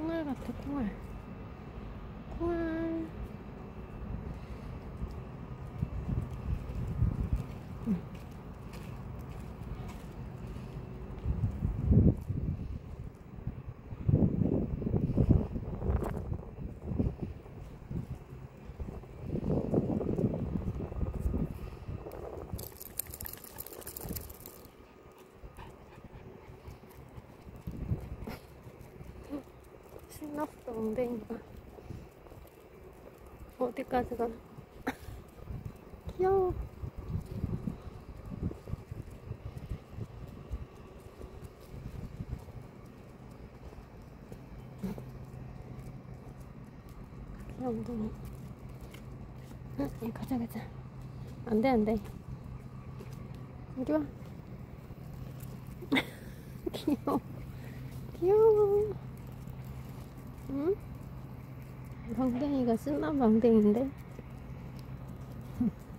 콩알 같아, 콩알. 콩알. 신났어, 엉덩이가. 어디까지 가? 귀여워. 엉덩이. 응, 가자, 가자. 안 돼, 안 돼. 이리 와. 귀여워. 귀여워. 응? 방댕이가 신나 방댕인데?